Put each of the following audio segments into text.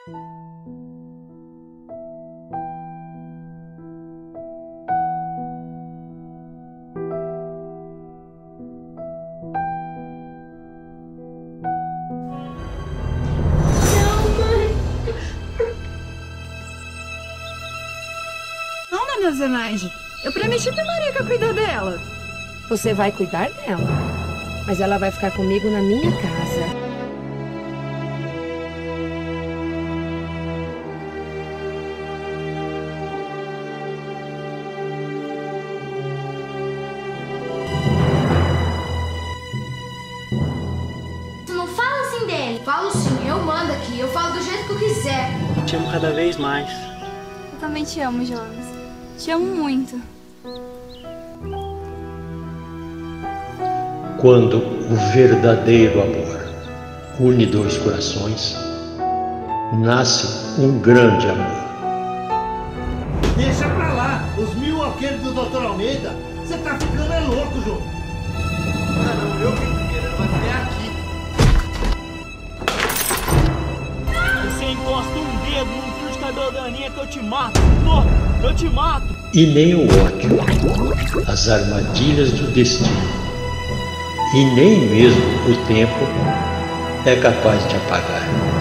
Não, dona Zenaide. Eu prometi pra Maria que eu cuidar dela. Você vai cuidar dela, mas ela vai ficar comigo na minha casa. Não fala assim dele. Falo sim, eu mando aqui. Eu falo do jeito que eu quiser. Te amo cada vez mais. Eu também te amo, Jonas. Te amo muito. Quando o verdadeiro amor une dois corações, nasce um grande amor. Deixa pra lá, os 1000 alqueires do Dr. Almeida. Você tá ficando louco, João. Não, eu vim primeiro, vai ficar aqui. Você encosta um dedo no fio de cabelo da Aninha que eu te mato. Eu te mato. E nem o ódio, as armadilhas do destino, e nem mesmo o tempo é capaz de apagar.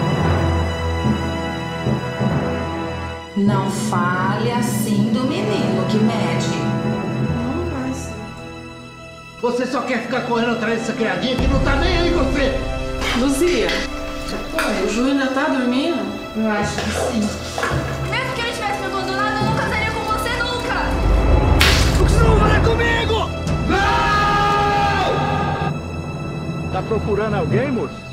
Não fale assim do menino que mede. Não vai ser. Você só quer ficar correndo atrás dessa criadinha que não tá nem aí com você. Luzia, o Ju ainda tá dormindo? Eu acho que sim. Mesmo que ele tivesse me abandonado, eu não casaria com você nunca. Por que você não vai comigo? Não! Tá procurando alguém, moço?